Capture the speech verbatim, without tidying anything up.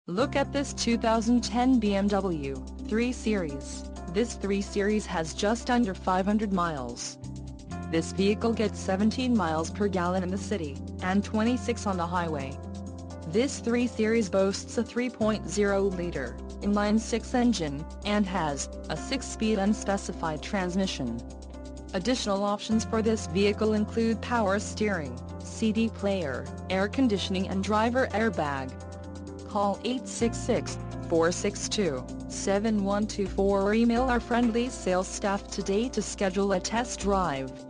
Look at this two thousand ten B M W three series. This three series has just under five hundred miles. This vehicle gets seventeen miles per gallon in the city, and twenty-six on the highway. This three series boasts a three point oh liter, inline-six engine, and has a six-speed unspecified transmission. Additional options for this vehicle include power steering, C D player, air conditioning and driver airbag. Call eight six six, four six two, seven one two four or email our friendly sales staff today to schedule a test drive.